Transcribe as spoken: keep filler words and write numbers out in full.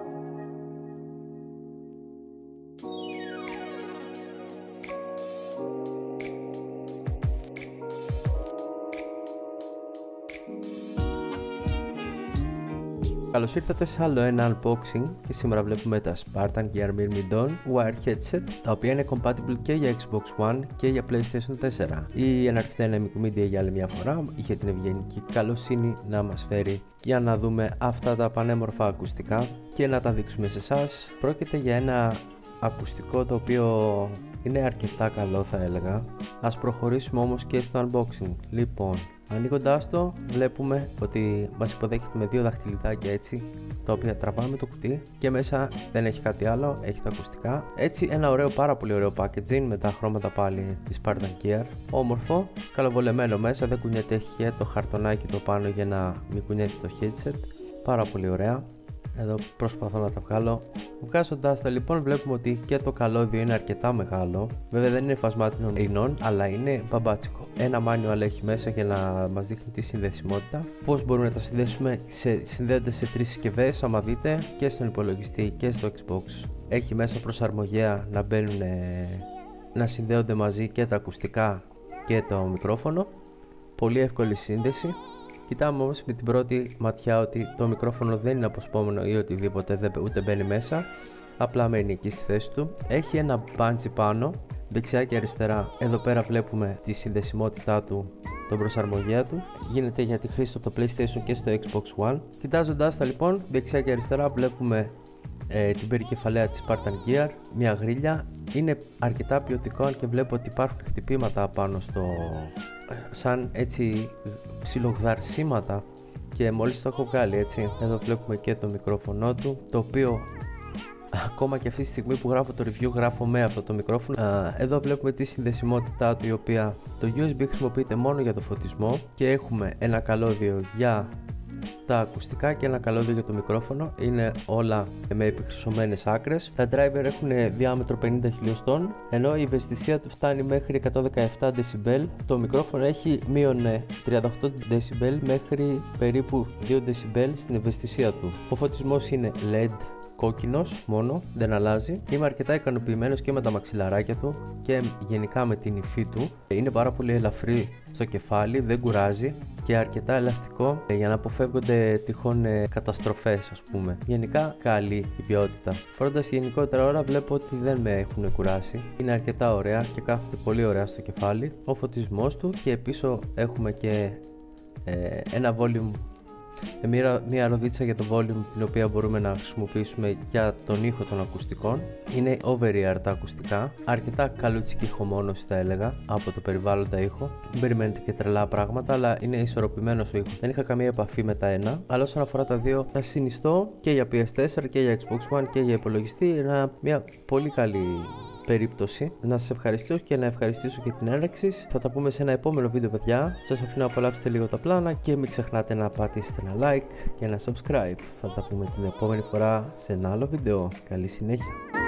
Καλώς ήρθατε σε άλλο ένα unboxing και σήμερα βλέπουμε τα Spartan Gear Myrmidon Wire Headset, τα οποία είναι compatible και για Xbox One και για PlayStation τέσσερα. Η Enarx Dynamic Media για άλλη μια φορά είχε την ευγενική καλοσύνη να μας φέρει για να δούμε αυτά τα πανέμορφα ακουστικά και να τα δείξουμε σε εσάς. Πρόκειται για ένα ακουστικό το οποίο είναι αρκετά καλό, θα έλεγα. Ας προχωρήσουμε όμως και στο unboxing. Λοιπόν, ανοίγοντάς το βλέπουμε ότι μας υποδέχεται με δύο δαχτυλιδάκια έτσι, τα οποία τραβάμε το κουτί και μέσα δεν έχει κάτι άλλο, έχει τα ακουστικά. Έτσι ένα ωραίο, πάρα πολύ ωραίο packaging με τα χρώματα πάλι της Spartan Gear. Όμορφο, καλοβολεμένο μέσα, δεν κουνιέται, έχει και το χαρτονάκι το πάνω για να μην κουνιέται το headset. Πάρα πολύ ωραία. Εδώ προσπαθώ να τα βγάλω. Βγάζοντας τα λοιπόν βλέπουμε ότι και το καλώδιο είναι αρκετά μεγάλο. Βέβαια δεν είναι φασμάτινων ινών, αλλά είναι μπαμπάτσικο. Ένα manual έχει μέσα για να μας δείχνει τη συνδεσιμότητα. Πώς μπορούμε να τα συνδέσουμε, σε, συνδέονται σε τρεις συσκευές άμα δείτε, και στον υπολογιστή και στο Xbox. Έχει μέσα προσαρμογέα να μπαίνουν, να συνδέονται μαζί και τα ακουστικά και το μικρόφωνο. Πολύ εύκολη σύνδεση. Κοιτάμε όμως με την πρώτη ματιά ότι το μικρόφωνο δεν είναι αποσπόμενο ή οτιδήποτε, δεν, ούτε μπαίνει μέσα, απλά μένει εκεί στη θέση του. Έχει ένα μπάντσι πάνω, δεξιά και αριστερά. Εδώ πέρα βλέπουμε τη συνδεσιμότητά του, τον προσαρμογέα του. Γίνεται για τη χρήση στο PlayStation και στο Xbox One. Κοιτάζοντας τα λοιπόν, δεξιά και αριστερά βλέπουμε ε, την περικεφαλαία της Spartan Gear, μια γρίλια. Είναι αρκετά ποιοτικό, αν και βλέπω ότι υπάρχουν χτυπήματα πάνω στο... σαν έτσι ψιλογδαρσίματα, και μόλις το έχω βγάλει έτσι. Εδώ βλέπουμε και το μικρόφωνο του, το οποίο ακόμα και αυτή τη στιγμή που γράφω το review γράφω με αυτό το μικρόφωνο. Εδώ βλέπουμε τη συνδεσιμότητά του, η οποία το γιου ες μπι χρησιμοποιείται μόνο για το φωτισμό, και έχουμε ένα καλώδιο για τα ακουστικά και ένα καλώδιο για το μικρόφωνο. Είναι όλα με επιχρυσωμένες άκρες. Τα driver έχουν διάμετρο πενήντα χιλιοστών, ενώ η ευαισθησία του φτάνει μέχρι εκατόν δεκαεπτά δεσιμπέλ. Το μικρόφωνο έχει μείον τριάντα οκτώ δεσιμπέλ μέχρι περίπου δύο δεσιμπέλ στην ευαισθησία του. Ο φωτισμός είναι ελ ι ντι κόκκινος μόνο, δεν αλλάζει. Είμαι αρκετά ικανοποιημένος και με τα μαξιλαράκια του και γενικά με την υφή του. Είναι πάρα πολύ ελαφρύ στο κεφάλι, δεν κουράζει και αρκετά ελαστικό για να αποφεύγονται τυχόν καταστροφές, ας πούμε. Γενικά καλή η ποιότητα. Φορώντας γενικότερα ώρα βλέπω ότι δεν με έχουν κουράσει. Είναι αρκετά ωραία και κάθεται πολύ ωραία στο κεφάλι. Ο φωτισμός του, και πίσω έχουμε και ε, ένα volume, Μια, μια ροδίτσα για το volume, την οποία μπορούμε να χρησιμοποιήσουμε για τον ήχο των ακουστικών. Είναι over-ear τα ακουστικά, αρκετά καλούτσικη ηχομόνωση θα έλεγα από το περιβάλλοντα ήχο. Δεν περιμένετε και τρελά πράγματα, αλλά είναι ισορροπημένος ο ήχος. Δεν είχα καμία επαφή με τα ένα, αλλά όσον αφορά τα δύο, τα συνιστώ και για πι ες φορ και για Xbox One και για υπολογιστή. Είναι μια πολύ καλή περίπτωση. Να σας ευχαριστήσω και να ευχαριστήσω και την Enarx. Θα τα πούμε σε ένα επόμενο βίντεο, παιδιά. Σας αφήνω να απολαύσετε λίγο τα πλάνα και μην ξεχνάτε να πατήσετε ένα like και ένα subscribe. Θα τα πούμε την επόμενη φορά σε ένα άλλο βίντεο. Καλή συνέχεια.